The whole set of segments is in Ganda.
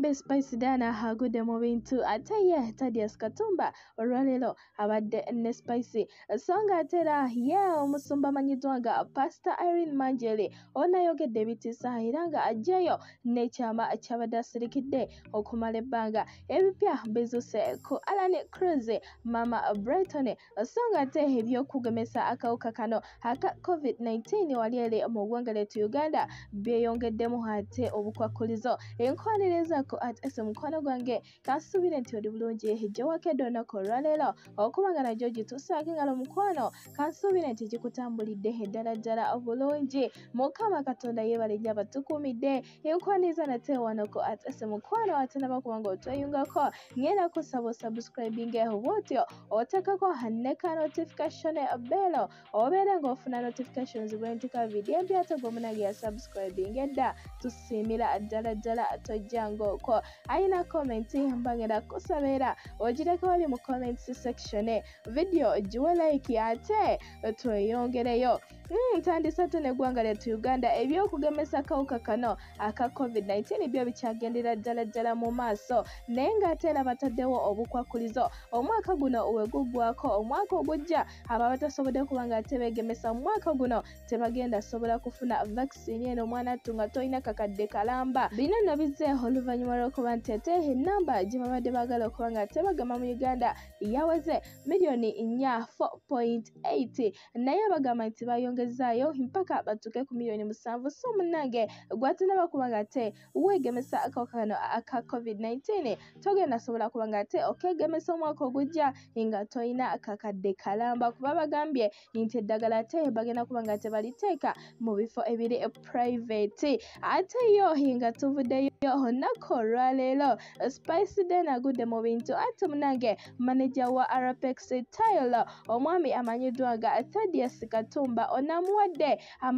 Mugambe Spice Daina agudde mu bintu ate ye Thadeus katumba olwaleero abadde ne Spice so nga ate era ye omusumba amanyiddwa nga Pastor Irene manjeri ono ayogedde ebitiisa era nga ajjayo n'ekyama ky'abadde asirikidde okumala ebbanga ebipya bizuuse ku Allan Cruz mama Bwino so nga ate ebyokugemesa akawuka kano aka COVID-19 wali eri mu ggwanga lyettu Uganda byeyongeddemu ate obukwakkulizo enkwaniriza ku ate mukwano gwange kasuubire nti oli bulungi gyewakedde olunaku olwaleero okuba nga najjo gituusaako engalo mukwano kansuubire nti gikutambulidde ddala obulungi Mukama Katonda yeebale nnyo abatukuumidde enkwaniriza nate wano ku ate mukwano ate nabakuba nga otweyungako ngenda kusaba osubscribing bwotyo oteekako ne ka notification bell obeere ng'ofuna notifications bwe ntika video empya gwomunage ya subscribing edda tusiimira ddala tojjangako ayina comment mbagenda kusabeera ogireka wali mu comments section video giwe like ate tweyongereyo ntandise ate n'eggwanga lyettu Uganda ebyokugemesa akawuka kano aka COVID-19 byo bikyagendera ddala mu maaso naye ng'ate era bataddewo obukwakkulizo omwaka guno weguggwako omwaka ogujja aba batasobodde kuba nga ate beegemesa mu mwaka guno tebagenda sobola kufuna vaccine eno omwana attu nga tolina kakadde kalamba bino nno bizze oluvannyuma lw'okuba nti ate ennamba gye babadde baagala okuba nga ate bagema mu Uganda yaweze miliyoni 4.8 naye bagamba nti bayongezaayo mpaka batuuke ku miliyoni 7 so munnange gwatinaba kuba nga ate weegemesa akawuka kano aka COVID-19 togenda sobola kuba nga ate okeegemesa omwaka ogujja nga tolina kakadde kalamba kuba bagambye nti eddagala ate bagenda kuba nga tebaliteeka mu bifo ebiri private ate yo nga tuvuddeyo olunaku olwaleero Spice Daina agudde mu bintu ate munnange manager wa Arapex Tile omwami amanyiddwa nga Thadeus katumba onamuwadde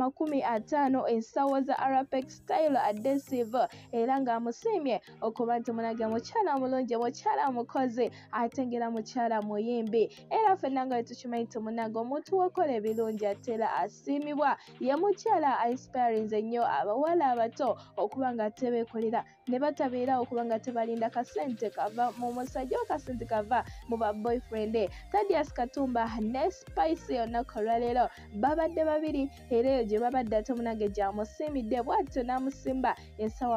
50 ensawo za Arapex Tile adhesive era ng'amusiimye okuba nti munnange mukyala mulungi mukyala mukozi ate ngera mukyala muyimbi era ffenna nga tukimanyi nti munnange omuntu wakola ebirungi ate era asiimibwa ye mukyala inspirinze nnyo abawala abato okuba nga tebeekolera ne batabeera okuba nga tebalinda kasente kava mu musajja kasente kava mu ba boyfriend Thadeus katumba ne Spice olunaku olwaleero babadde babiri era eyo gye babadde ate munnange gyamusiimidde bw'atyo n'amusimba ensawo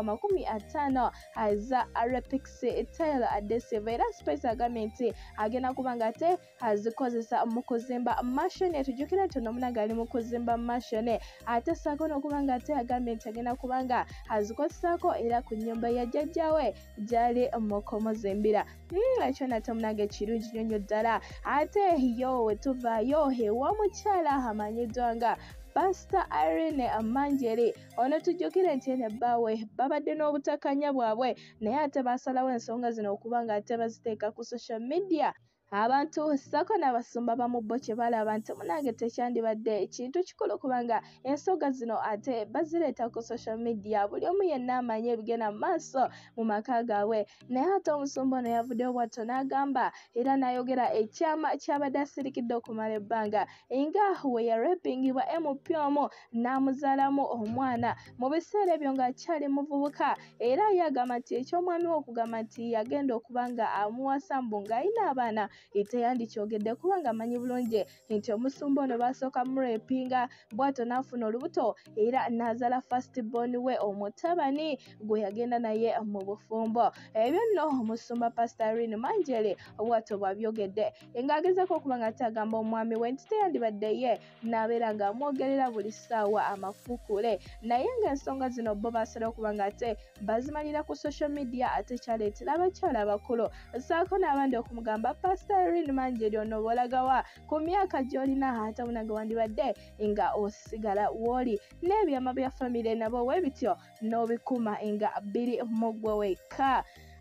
50 za Arapex Tile adhesive era Spice agambye nti agenda kuba nga ate azikozesa mu kuzimba mashine tujjukira nti ono munnange ali mu kuzimba mashine ate saako n'okuba nga ate agambye nti agenda kuba nga azikozesaako era ku nnyumba ya jjajjawe gyali mu kumuzimbira ekyo nate munnange kirungi nnyo ddala ate yo wetuvaayo ewa mukyala amanyiddwa nga Pastor Irene manjeri ono tujjukire nti ene bbaawe babadde n'obutakanya bwabwe naye ate basalawo ensonga zino okuba nga ate baziteeka ku social media abantu sako n'abasumba bamu bo kye balaba nti munnange tekyandibadde ekintu kikulu kubanga ensonga zino ate bazireeta ku social media buli omu yenna amanyi ebigenda mu maaso mu maka gaabwe naye ate omusumba ono yavuddeyo bw'atyo n'agamba era n'ayogera ekyama ky'abadde asirikidde okumala ebbanga nga we yarepingibwa MP omu n'amuzaalamu omwana mu biseera ebyo ng'akyali muvubuka era yagamba nti eky'omwami we okugamba nti yagenda okuba nga amuwasa mbu ng'alina abaana teyandikyogedde kubanga amanyi bulungi nti omusumba ono basooka murepinga bw'atyo n'afuna olubuto era n'azaala first born we omutabani gwe yagenda naye mu bufumbo ebyo nno omusumba Pastor Irene manjeri bw'atyo bw'abyogedde ng'agezaako okuba nga agamba omwami we nti teyandibadde ye n'abeera ng'amwogerera buli ssaawa amafuukule naye ng'ensonga zino bo basalawo okuba nga ate bazimalira ku social media ate kyaleetera abakyala abakulu saako n'abandi okumugamba Pastor Irene manjeri ono bolagawa ku myaka gy'olina ate munnange wandibadde nga osigala w'oli n'ebyama bya famire nabo we bityo n'obikuma nga biri mu ggwe wekka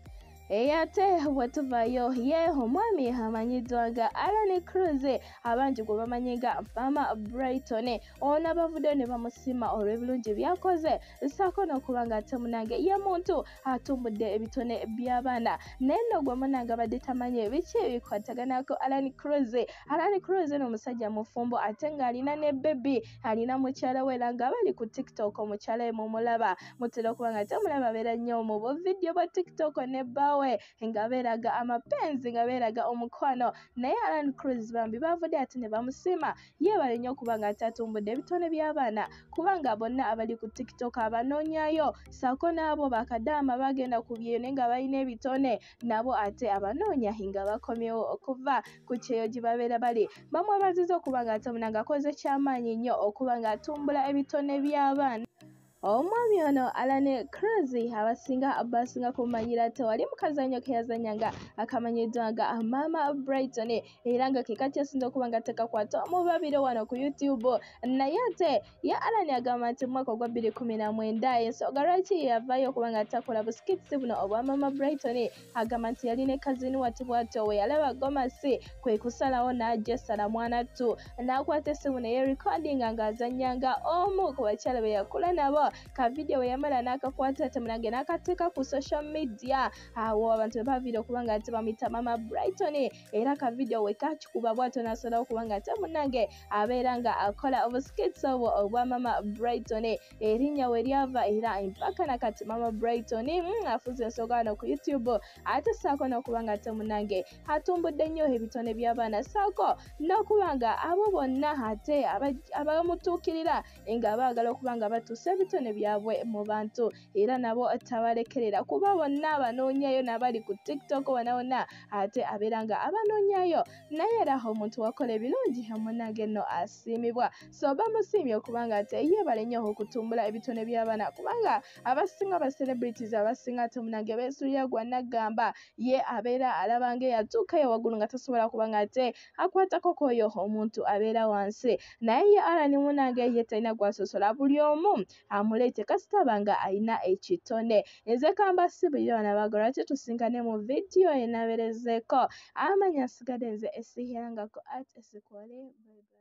Ate bwetuvayo ye omwami amanyiddwa nga Allan Cruz abangi gwe bamanyi nga Mama Brighton ono bavudde ne bamusima olw'ebirungi byakoze ssaako n'okuba nga ate munange ye muntu atumbudde ebitone by'abaana naye nno gwe munange abadde tamanyi biki bikwataganako Allan Cruz. Allan Cruz n'omusajja mufumbo ate ng'alina ne bebi alina mukyala we era nga bali ku TikTok omukyala we mumulaba mutera okuba nga temulaba abeera nnyo mu buvidiyo bwa TikTok ne bbawe nga beeraga amapenzi nga beeraga omukwano naye Allan Cruz bambi bavudde ate ne bamusima yeebale nnyo okuba nga atumbudde ebitone by'abaana kubanga bonna abali ku TikTok abanoonyaayo ssaako n'abo bakadaama bagenda ku byeyo naye nga balina ebitone nabo ate abanoonya nga bakomyewo okuva ku kyeyo gye babeera bali bamwebazizza okuba nga ate munange akoze kyamaanyi nnyo okuba nga atumbula ebitone by'abaana. Omwami ono Allan Cruz abasinga kumanyira tewali mukazanyo ke yazanyanga akamanyiddwa nga Mama Brighton era nga ke katyasinza okuba nga tekakwata mu babiri wano ku YouTube naye ate ye Allan agamba nti mu mwaka ogwa 2019 ensonga lwaki yavaayo okuba nga takola busikitisi buno obwa Mama Brighton agamba nti yali ne kazini wati bw'atyo we yalaba gomasi kwe kusalawo n'ajja sala mwana tu n'akwata essimu ne yeerikodinga ng'azannyanga omu ku bakyala be yakula nabo ka video we yamala n'akakwata ate munange n'akateeka ku social media awo abantu baviire okuba nga ate bamuyita Mama Brighton era ka video we kakikuba bw'atyo n'asalawo okuba nga ate munange abeera nga akola obusikitisi obwo obwa Mama Brighton erinnya we lyava era mpaka nakati Mama Brighton afuze ensonga wano ku YouTube ate ssaako n'okuba nga ate munange atumbudde nnyo ebitone by'abaana ssaako n'okuba nga abo bonna ate abamutuukirira nga baagala okuba nga batuusa ebitone byabwe mu bantu era nabo tabalekerera kuba bonna abanoonyayo n'abali ku TikTok wona ate abeera nga abanoonyayo naye era omuntu wakola ebirungi omunange nno asiimibwa so bamusiimye okuba nga ate yeebale nnyo okutumbula ebitone by'abaana kubanga abasinga ba celebrities abasinga ate omunange beesulira gwa naggamba ye abeera alaba ng'eyatuukayo waggulu nga tasobola kuba nga ate akwatako k'oyo omuntu abeera wansi naye ye Allan munange ye talina gwasosola buli omu amuleete kasitaba nga alina ekitone nze kamba sibulira bana baagala lwaki tusinkane mu vidiyo enaberezeeko amanya nsigadde nze esihirangako ate esikole